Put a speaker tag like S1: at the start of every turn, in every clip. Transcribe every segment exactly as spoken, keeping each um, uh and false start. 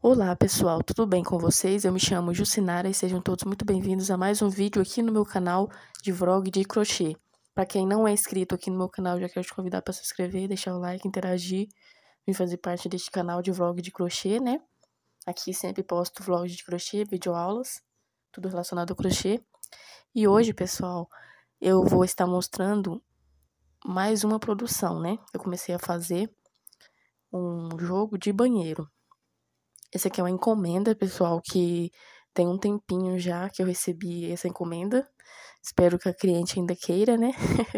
S1: Olá pessoal, tudo bem com vocês? Eu me chamo Jucinara e sejam todos muito bem-vindos a mais um vídeo aqui no meu canal de vlog de crochê. Para quem não é inscrito aqui no meu canal, já quero te convidar para se inscrever, deixar o like, interagir, vir fazer parte deste canal de vlog de crochê, né? Aqui sempre posto vlogs de crochê, videoaulas, tudo relacionado ao crochê. E hoje, pessoal, eu vou estar mostrando mais uma produção, né? Eu comecei a fazer um jogo de banheiro. Esse aqui é uma encomenda, pessoal, que tem um tempinho já que eu recebi essa encomenda. Espero que a cliente ainda queira, né?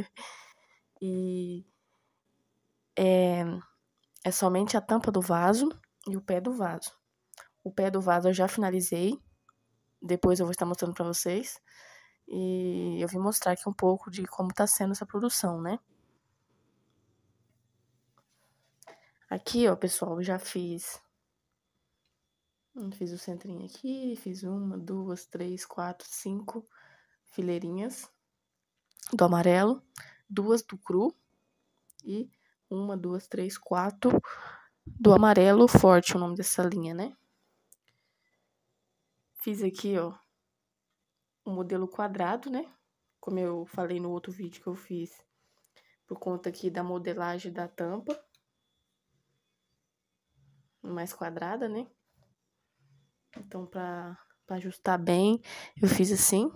S1: E é, é somente a tampa do vaso e o pé do vaso. O pé do vaso eu já finalizei. Depois eu vou estar mostrando pra vocês. E eu vim mostrar aqui um pouco de como tá sendo essa produção, né? Aqui, ó, pessoal, eu já fiz... Fiz o centrinho aqui, fiz uma, duas, três, quatro, cinco fileirinhas do amarelo, duas do cru e uma, duas, três, quatro do amarelo forte, o nome dessa linha, né? Fiz aqui, ó, o modelo quadrado, né? Como eu falei no outro vídeo que eu fiz, por conta aqui da modelagem da tampa. Mais quadrada, né? Então, pra, pra ajustar bem, eu fiz assim.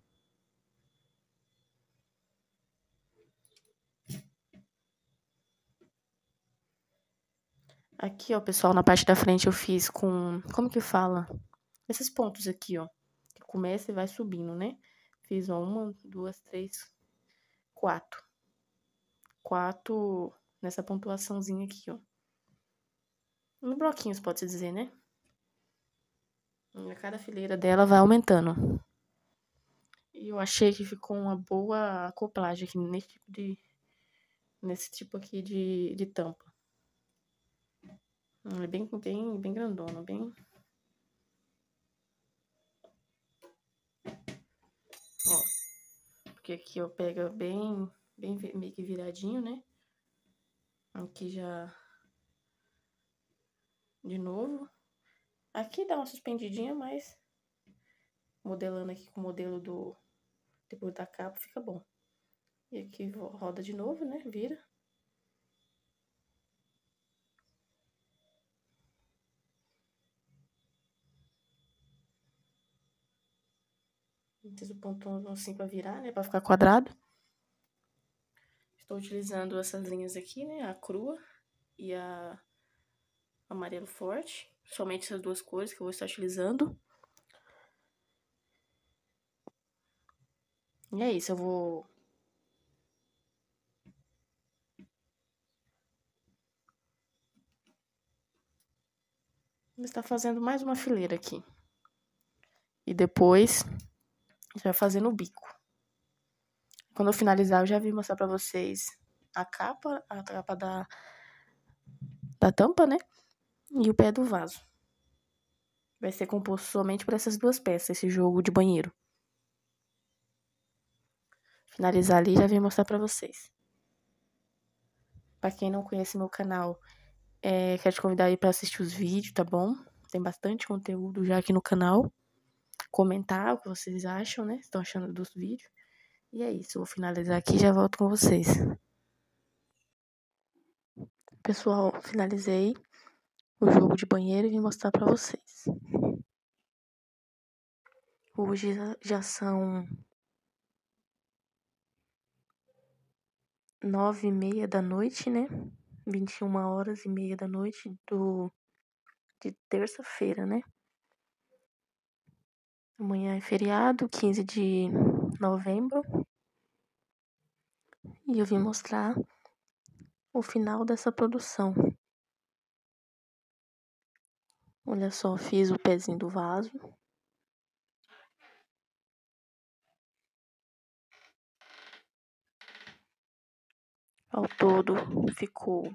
S1: Aqui, ó, pessoal, na parte da frente eu fiz com... Como que fala? Esses pontos aqui, ó. Que começa e vai subindo, né? Fiz, ó, uma, duas, três, quatro. Quatro nessa pontuaçãozinha aqui, ó. No bloquinhos, pode-se dizer, né? E cada fileira dela vai aumentando. E eu achei que ficou uma boa acoplagem aqui nesse tipo de... Nesse tipo aqui de, de tampa. É bem, bem, bem grandona, bem... Ó, porque aqui, ó, pega bem, bem meio que viradinho, né? Aqui já... De novo. Aqui dá uma suspendidinha, mas... Modelando aqui com o modelo do... Depois da capa, fica bom. E aqui roda de novo, né? Vira. Fiz o ponto assim pra virar, né? Pra ficar quadrado. Estou utilizando essas linhas aqui, né? A crua e a amarelo forte. Somente essas duas cores que eu vou estar utilizando. E é isso, eu vou... Vou estar fazendo mais uma fileira aqui. E depois, a gente vai fazendo o bico. Quando eu finalizar, eu já vim mostrar pra vocês a capa, a capa da, da tampa, né? E o pé do vaso. Vai ser composto somente por essas duas peças, esse jogo de banheiro. Finalizar ali, já vim mostrar pra vocês. Pra quem não conhece meu canal, é, quero te convidar aí pra assistir os vídeos, tá bom? Tem bastante conteúdo já aqui no canal. Comentar o que vocês acham, né? Estão achando dos vídeos. E é isso, eu vou finalizar aqui e já volto com vocês. Pessoal, finalizei o jogo de banheiro e vim mostrar pra vocês. Hoje já são nove e meia da noite, né? Vinte e uma horas e meia da noite do, de terça-feira, né? Amanhã é feriado, quinze de novembro. E eu vim mostrar o final dessa produção. Olha só, fiz o pezinho do vaso. Ao todo ficou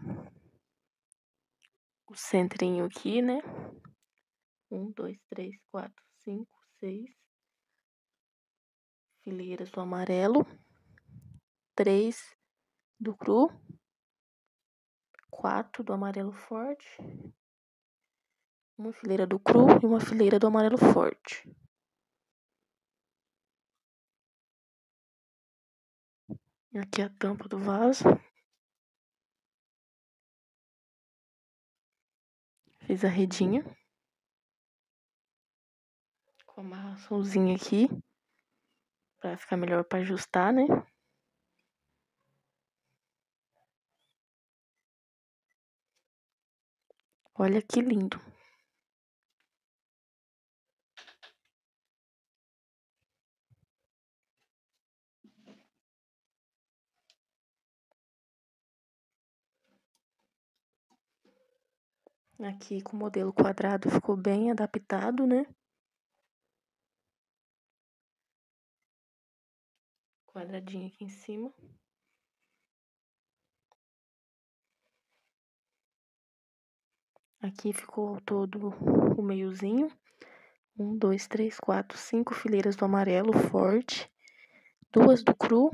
S1: o centrinho aqui, né? Um, dois, três, quatro, cinco, seis fileiras do amarelo. Três do cru. Quatro do amarelo forte. Uma fileira do cru e uma fileira do amarelo forte. E aqui a tampa do vaso. Fiz a redinha. Com a amarraçãozinha aqui. Pra ficar melhor pra ajustar, né? Olha que lindo. Aqui com o modelo quadrado ficou bem adaptado, né? Quadradinho aqui em cima. Aqui ficou ao todo o meiozinho. Um, dois, três, quatro, cinco fileiras do amarelo forte. Duas do cru.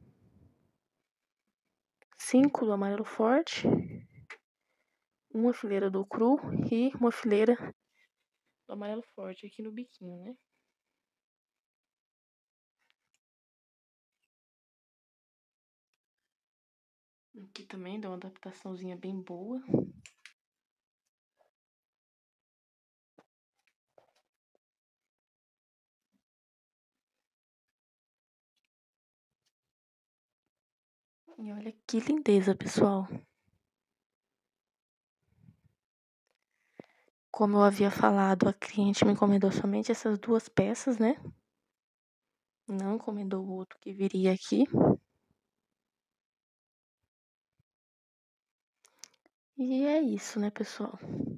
S1: Cinco do amarelo forte. Uma fileira do cru e uma fileira do amarelo forte aqui no biquinho, né? Aqui também dá uma adaptaçãozinha bem boa. E olha que lindeza, pessoal. Como eu havia falado, a cliente me encomendou somente essas duas peças, né? Não encomendou o outro que viria aqui. E é isso, né, pessoal?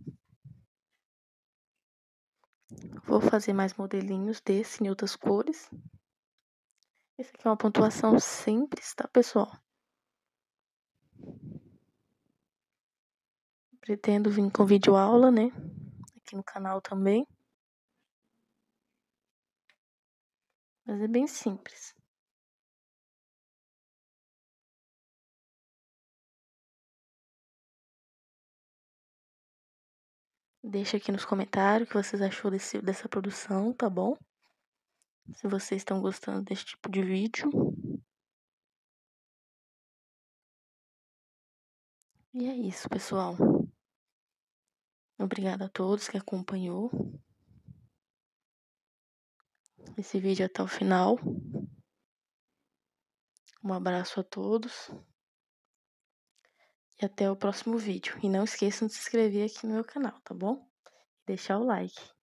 S1: Vou fazer mais modelinhos desse em outras cores. Esse aqui é uma pontuação simples, tá, pessoal? Pretendo vir com vídeo aula, né? Aqui no canal também. Mas é bem simples. Deixa aqui nos comentários o que vocês achou desse, dessa produção, tá bom? Se vocês estão gostando desse tipo de vídeo. E é isso, pessoal. Obrigada a todos que acompanhou esse vídeo até o final. Um abraço a todos. E até o próximo vídeo. E não esqueçam de se inscrever aqui no meu canal, tá bom? Deixar o like.